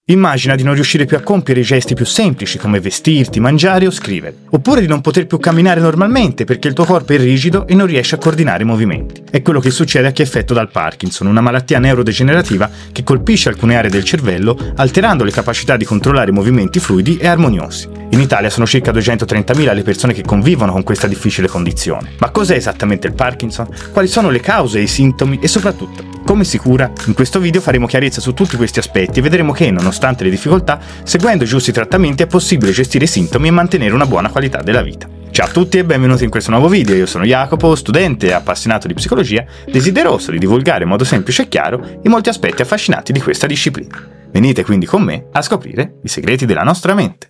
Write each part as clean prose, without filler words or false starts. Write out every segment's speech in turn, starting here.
Immagina di non riuscire più a compiere i gesti più semplici come vestirti, mangiare o scrivere, oppure di non poter più camminare normalmente perché il tuo corpo è rigido e non riesce a coordinare i movimenti. È quello che succede a chi è affetto dal Parkinson, una malattia neurodegenerativa che colpisce alcune aree del cervello, alterando le capacità di controllare movimenti fluidi e armoniosi. In Italia sono circa 230.000 le persone che convivono con questa difficile condizione. Ma cos'è esattamente il Parkinson? Quali sono le cause e i sintomi e soprattutto come si cura? In questo video faremo chiarezza su tutti questi aspetti e vedremo che, nonostante le difficoltà, seguendo i giusti trattamenti è possibile gestire i sintomi e mantenere una buona qualità della vita. Ciao a tutti e benvenuti in questo nuovo video, io sono Jacopo, studente e appassionato di psicologia, desideroso di divulgare in modo semplice e chiaro i molti aspetti affascinanti di questa disciplina. Venite quindi con me a scoprire i segreti della nostra mente.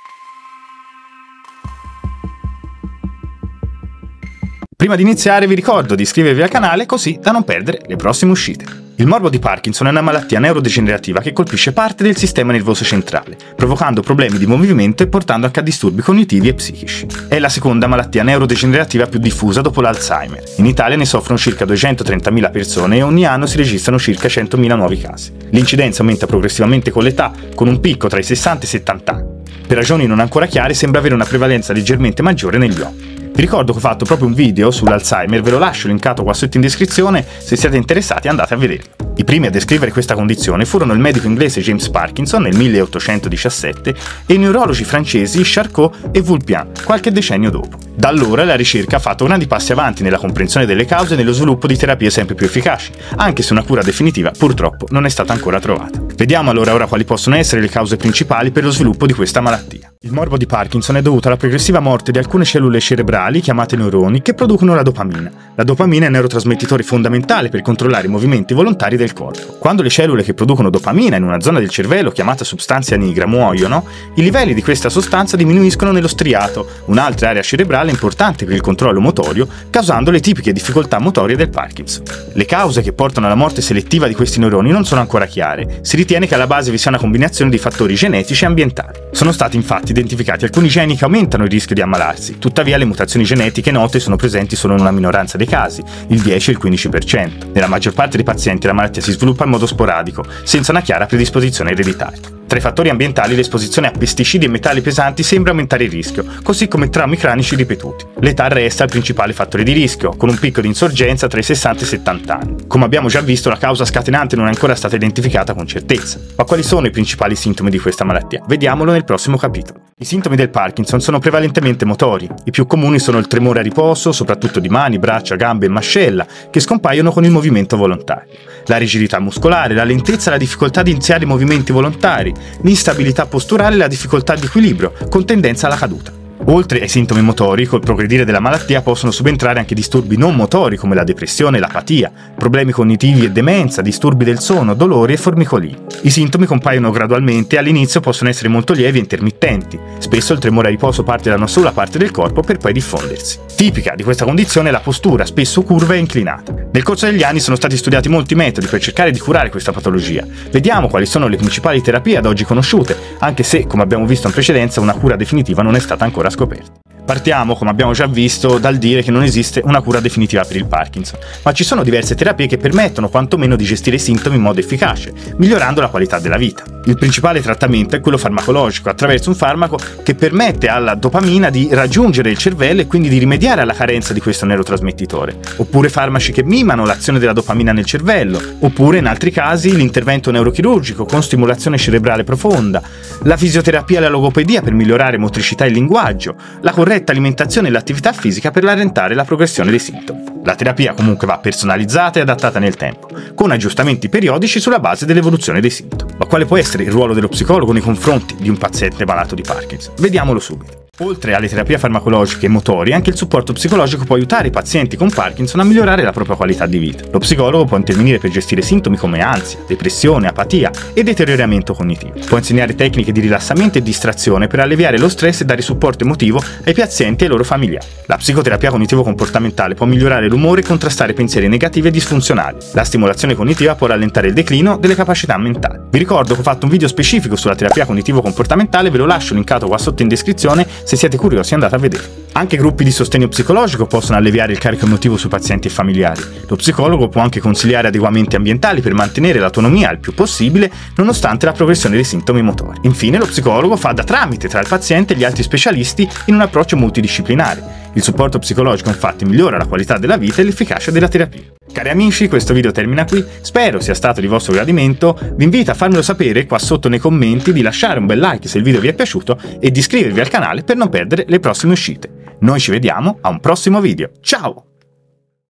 Prima di iniziare vi ricordo di iscrivervi al canale così da non perdere le prossime uscite. Il morbo di Parkinson è una malattia neurodegenerativa che colpisce parte del sistema nervoso centrale, provocando problemi di movimento e portando anche a disturbi cognitivi e psichici. È la seconda malattia neurodegenerativa più diffusa dopo l'Alzheimer. In Italia ne soffrono circa 230.000 persone e ogni anno si registrano circa 100.000 nuovi casi. L'incidenza aumenta progressivamente con l'età, con un picco tra i 60 e i 70 anni. Per ragioni non ancora chiare sembra avere una prevalenza leggermente maggiore negli uomini. Vi ricordo che ho fatto proprio un video sull'Alzheimer, ve lo lascio linkato qua sotto in descrizione, se siete interessati andate a vederlo. I primi a descrivere questa condizione furono il medico inglese James Parkinson nel 1817 e i neurologi francesi Charcot e Vulpian qualche decennio dopo. Da allora la ricerca ha fatto grandi passi avanti nella comprensione delle cause e nello sviluppo di terapie sempre più efficaci, anche se una cura definitiva purtroppo non è stata ancora trovata. Vediamo allora ora quali possono essere le cause principali per lo sviluppo di questa malattia. Il morbo di Parkinson è dovuto alla progressiva morte di alcune cellule cerebrali, chiamate neuroni, che producono la dopamina. La dopamina è un neurotrasmettitore fondamentale per controllare i movimenti volontari del corpo. Quando le cellule che producono dopamina in una zona del cervello chiamata substanzia nigra muoiono, i livelli di questa sostanza diminuiscono nello striato, un'altra area cerebrale importante per il controllo motorio, causando le tipiche difficoltà motorie del Parkinson. Le cause che portano alla morte selettiva di questi neuroni non sono ancora chiare. Si ritiene che alla base vi sia una combinazione di fattori genetici e ambientali. Sono stati infatti identificati alcuni geni che aumentano il rischio di ammalarsi, tuttavia le mutazioni genetiche note sono presenti solo in una minoranza dei casi, il 10 e il 15%. Nella maggior parte dei pazienti la malattia si sviluppa in modo sporadico, senza una chiara predisposizione ereditaria. Tra i fattori ambientali l'esposizione a pesticidi e metalli pesanti sembra aumentare il rischio, così come traumi cranici ripetuti. L'età resta il principale fattore di rischio, con un picco di insorgenza tra i 60 e i 70 anni. Come abbiamo già visto, la causa scatenante non è ancora stata identificata con certezza. Ma quali sono i principali sintomi di questa malattia? Vediamolo nel prossimo capitolo. I sintomi del Parkinson sono prevalentemente motori. I più comuni sono il tremore a riposo, soprattutto di mani, braccia, gambe e mascella, che scompaiono con il movimento volontario. La rigidità muscolare, la lentezza e la difficoltà di iniziare i movimenti volontari, l'instabilità posturale e la difficoltà di equilibrio, con tendenza alla caduta. Oltre ai sintomi motori, col progredire della malattia possono subentrare anche disturbi non motori come la depressione e l'apatia, problemi cognitivi e demenza, disturbi del sonno, dolori e formicolii. I sintomi compaiono gradualmente e all'inizio possono essere molto lievi e intermittenti. Spesso il tremore a riposo parte da una sola parte del corpo per poi diffondersi. Tipica di questa condizione è la postura, spesso curva e inclinata. Nel corso degli anni sono stati studiati molti metodi per cercare di curare questa patologia. Vediamo quali sono le principali terapie ad oggi conosciute, anche se, come abbiamo visto in precedenza, una cura definitiva non è stata ancora scoperta. Partiamo, come abbiamo già visto, dal dire che non esiste una cura definitiva per il Parkinson, ma ci sono diverse terapie che permettono quantomeno di gestire i sintomi in modo efficace, migliorando la qualità della vita. Il principale trattamento è quello farmacologico, attraverso un farmaco che permette alla dopamina di raggiungere il cervello e quindi di rimediare alla carenza di questo neurotrasmettitore, oppure farmaci che mimano l'azione della dopamina nel cervello, oppure in altri casi l'intervento neurochirurgico con stimolazione cerebrale profonda, la fisioterapia e la logopedia per migliorare motricità e linguaggio, la corretta alimentazione e l'attività fisica per rallentare la progressione dei sintomi. La terapia comunque va personalizzata e adattata nel tempo, con aggiustamenti periodici sulla base dell'evoluzione dei sintomi. Ma quale può essere il ruolo dello psicologo nei confronti di un paziente malato di Parkinson? Vediamolo subito. Oltre alle terapie farmacologiche e motori, anche il supporto psicologico può aiutare i pazienti con Parkinson a migliorare la propria qualità di vita. Lo psicologo può intervenire per gestire sintomi come ansia, depressione, apatia e deterioramento cognitivo. Può insegnare tecniche di rilassamento e distrazione per alleviare lo stress e dare supporto emotivo ai pazienti e ai loro familiari. La psicoterapia cognitivo-comportamentale può migliorare l'umore e contrastare pensieri negativi e disfunzionali. La stimolazione cognitiva può rallentare il declino delle capacità mentali. Vi ricordo che ho fatto un video specifico sulla terapia cognitivo-comportamentale, ve lo lascio linkato qua sotto in descrizione Se siete curiosi andate a vedere. Anche gruppi di sostegno psicologico possono alleviare il carico emotivo su pazienti e familiari. Lo psicologo può anche consigliare adeguamenti ambientali per mantenere l'autonomia il più possibile nonostante la progressione dei sintomi motori. Infine lo psicologo fa da tramite tra il paziente e gli altri specialisti in un approccio multidisciplinare. Il supporto psicologico infatti migliora la qualità della vita e l'efficacia della terapia. Cari amici, questo video termina qui, spero sia stato di vostro gradimento, vi invito a farmelo sapere qua sotto nei commenti, di lasciare un bel like se il video vi è piaciuto e di iscrivervi al canale per non perdere le prossime uscite. Noi ci vediamo a un prossimo video, ciao!